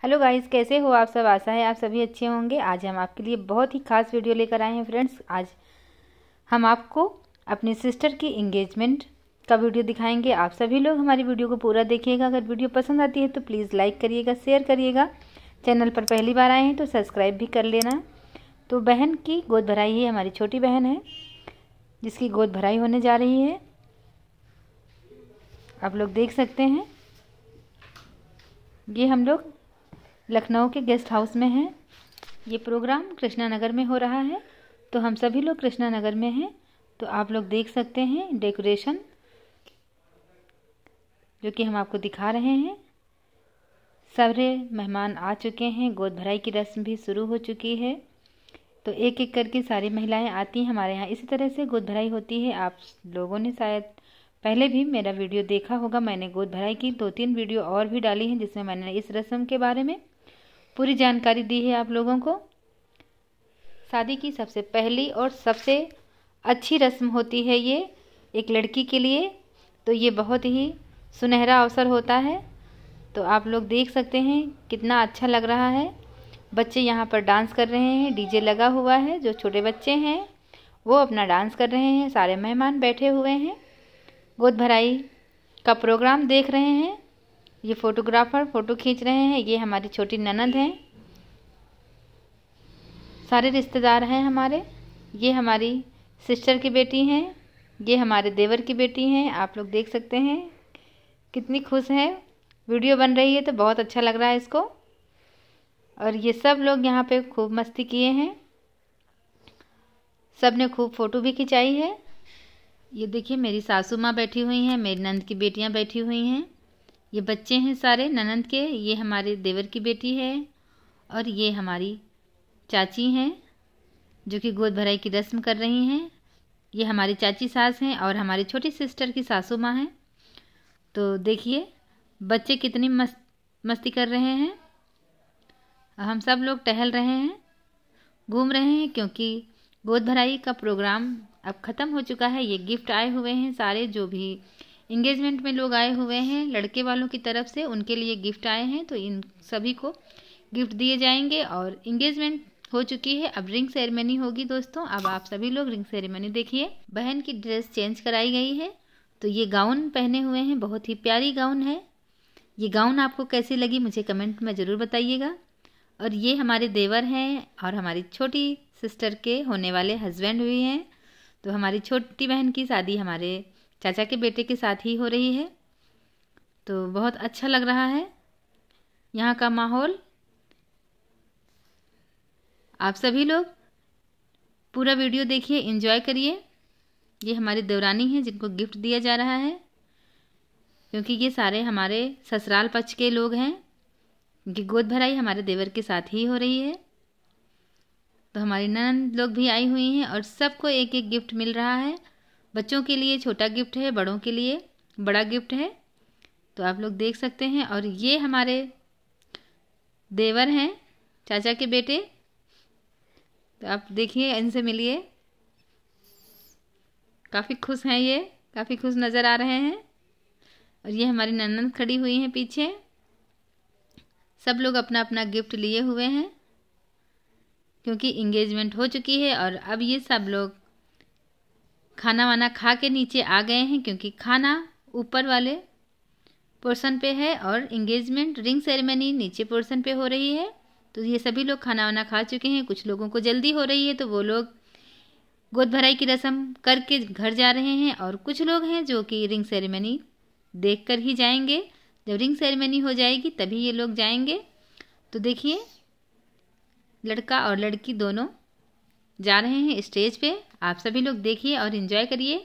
Hello guys, कैसे हो आप सब। आशा है आप सभी अच्छे होंगे। आज हम आपके लिए बहुत ही खास वीडियो लेकर आए हैं फ्रेंड्स। आज हम आपको अपनी सिस्टर की एंगेजमेंट का वीडियो दिखाएंगे। आप सभी लोग हमारी वीडियो को पूरा देखिएगा। अगर वीडियो पसंद आती है तो प्लीज़ लाइक करिएगा, शेयर करिएगा। चैनल पर पहली बार आए हैं तो सब्सक्राइब भी कर लेना। तो बहन की गोद भराई है, हमारी छोटी बहन है जिसकी गोद भराई होने जा रही है। आप लोग देख सकते हैं, ये हम लोग लखनऊ के गेस्ट हाउस में हैं। ये प्रोग्राम कृष्णा नगर में हो रहा है, तो हम सभी लोग कृष्णा नगर में हैं। तो आप लोग देख सकते हैं डेकोरेशन जो कि हम आपको दिखा रहे हैं। सारे मेहमान आ चुके हैं, गोद भराई की रस्म भी शुरू हो चुकी है। तो एक एक करके सारी महिलाएं आती हैं हमारे यहाँ। इसी तरह से गोद भराई होती है। आप लोगों ने शायद पहले भी मेरा वीडियो देखा होगा। मैंने गोद भराई की 2-3 वीडियो और भी डाली हैं जिसमें मैंने इस रस्म के बारे में पूरी जानकारी दी है आप लोगों को। शादी की सबसे पहली और सबसे अच्छी रस्म होती है ये एक लड़की के लिए। तो ये बहुत ही सुनहरा अवसर होता है। तो आप लोग देख सकते हैं कितना अच्छा लग रहा है। बच्चे यहाँ पर डांस कर रहे हैं, डीजे लगा हुआ है। जो छोटे बच्चे हैं वो अपना डांस कर रहे हैं। सारे मेहमान बैठे हुए हैं, गोद भराई का प्रोग्राम देख रहे हैं। ये फोटोग्राफर फ़ोटो खींच रहे हैं। ये हमारी छोटी ननद हैं। सारे रिश्तेदार हैं हमारे। ये हमारी सिस्टर की बेटी हैं, ये हमारे देवर की बेटी हैं। आप लोग देख सकते हैं कितनी खुश हैं। वीडियो बन रही है तो बहुत अच्छा लग रहा है इसको। और ये सब लोग यहाँ पे खूब मस्ती किए हैं। सब ने खूब फ़ोटो भी खिंचाई है। ये देखिए मेरी सासू माँ बैठी हुई हैं, मेरी नंद की बेटियाँ बैठी हुई हैं। ये बच्चे हैं सारे ननंद के। ये हमारे देवर की बेटी है और ये हमारी चाची हैं जो कि गोद भराई की रस्म कर रही हैं। ये हमारी चाची सास हैं और हमारी छोटी सिस्टर की सासू माँ हैं। तो देखिए बच्चे कितनी मस्ती कर रहे हैं। हम सब लोग टहल रहे हैं, घूम रहे हैं, क्योंकि गोद भराई का प्रोग्राम अब ख़त्म हो चुका है। ये गिफ्ट आए हुए हैं सारे, जो भी इंगेजमेंट में लोग आए हुए हैं लड़के वालों की तरफ से, उनके लिए गिफ्ट आए हैं। तो इन सभी को गिफ्ट दिए जाएंगे। और इंगेजमेंट हो चुकी है, अब रिंग सेरेमनी होगी दोस्तों। अब आप सभी लोग रिंग सेरेमनी देखिए। बहन की ड्रेस चेंज कराई गई है। तो ये गाउन पहने हुए हैं, बहुत ही प्यारी गाउन है। ये गाउन आपको कैसी लगी मुझे कमेंट में ज़रूर बताइएगा। और ये हमारे देवर हैं और हमारी छोटी सिस्टर के होने वाले हस्बैंड भी हैं। तो हमारी छोटी बहन की शादी हमारे चाचा के बेटे के साथ ही हो रही है। तो बहुत अच्छा लग रहा है यहाँ का माहौल। आप सभी लोग पूरा वीडियो देखिए, एंजॉय करिए। ये हमारी देवरानी हैं जिनको गिफ्ट दिया जा रहा है, क्योंकि ये सारे हमारे ससुराल पक्ष के लोग हैं। कि गोद भराई हमारे देवर के साथ ही हो रही है। तो हमारी ननद लोग भी आई हुई हैं और सबको एक एक गिफ्ट मिल रहा है। बच्चों के लिए छोटा गिफ्ट है, बड़ों के लिए बड़ा गिफ्ट है। तो आप लोग देख सकते हैं। और ये हमारे देवर हैं, चाचा के बेटे। तो आप देखिए, इनसे मिलिए। काफ़ी खुश हैं, ये काफ़ी खुश नज़र आ रहे हैं। और ये हमारी ननद खड़ी हुई हैं पीछे। सब लोग अपना अपना गिफ्ट लिए हुए हैं, क्योंकि इंगेजमेंट हो चुकी है। और अब ये सब लोग खाना वाना खा के नीचे आ गए हैं, क्योंकि खाना ऊपर वाले पोर्शन पे है और इंगेजमेंट रिंग सेरेमनी नीचे पोर्शन पे हो रही है। तो ये सभी लोग खाना वाना खा चुके हैं। कुछ लोगों को जल्दी हो रही है तो वो लोग गोद भराई की रस्म करके घर जा रहे हैं। और कुछ लोग हैं जो कि रिंग सेरेमनी देख कर ही जाएंगे। जब रिंग सेरेमनी हो जाएगी तभी ये लोग जाएंगे। तो देखिए लड़का और लड़की दोनों जा रहे हैं स्टेज पे। आप सभी लोग देखिए और एंजॉय करिए।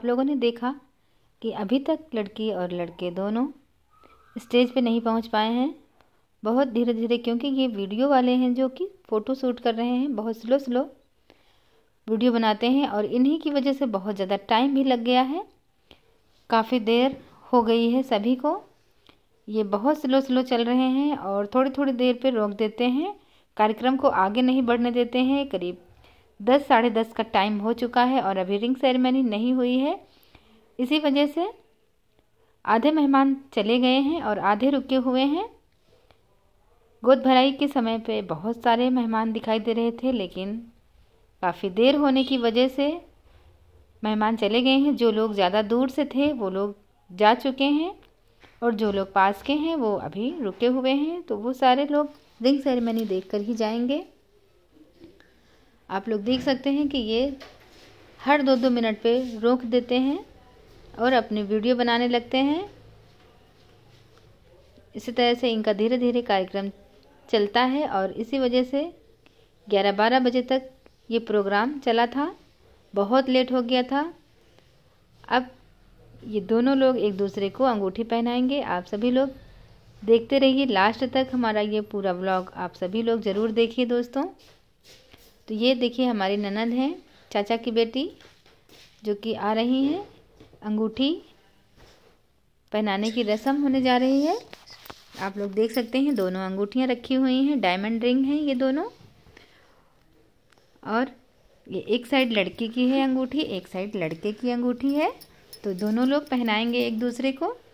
लोगों ने देखा कि अभी तक लड़की और लड़के दोनों स्टेज पे नहीं पहुंच पाए हैं, बहुत धीरे धीरे, क्योंकि ये वीडियो वाले हैं जो कि फ़ोटो शूट कर रहे हैं, बहुत स्लो वीडियो बनाते हैं और इन्हीं की वजह से बहुत ज़्यादा टाइम भी लग गया है, काफ़ी देर हो गई है सभी को। ये बहुत स्लो चल रहे हैं और थोड़ी देर पे रोक देते हैं, कार्यक्रम को आगे नहीं बढ़ने देते हैं। करीब 10 साढ़े 10 का टाइम हो चुका है और अभी रिंग सेरेमनी नहीं हुई है। इसी वजह से आधे मेहमान चले गए हैं और आधे रुके हुए हैं। गोद भराई के समय पे बहुत सारे मेहमान दिखाई दे रहे थे, लेकिन काफ़ी देर होने की वजह से मेहमान चले गए हैं। जो लोग ज़्यादा दूर से थे वो लोग जा चुके हैं और जो लोग पास के हैं वो अभी रुके हुए हैं, तो वो सारे लोग रिंग सेरेमनी देखकर ही जाएंगे। आप लोग देख सकते हैं कि ये हर 2-2 मिनट पे रोक देते हैं और अपनी वीडियो बनाने लगते हैं। इसी तरह से इनका धीरे धीरे कार्यक्रम चलता है और इसी वजह से 11-12 बजे तक ये प्रोग्राम चला था, बहुत लेट हो गया था। अब ये दोनों लोग एक दूसरे को अंगूठी पहनाएंगे। आप सभी लोग देखते रहिए लास्ट तक, हमारा ये पूरा व्लॉग आप सभी लोग ज़रूर देखिए दोस्तों। तो ये देखिए हमारी ननद हैं, चाचा की बेटी, जो कि आ रही हैं। अंगूठी पहनाने की रस्म होने जा रही है। आप लोग देख सकते हैं दोनों अंगूठियां रखी हुई हैं, डायमंड रिंग हैं ये दोनों। और ये एक साइड लड़की की है अंगूठी, एक साइड लड़के की अंगूठी है, तो दोनों लोग पहनाएंगे एक दूसरे को।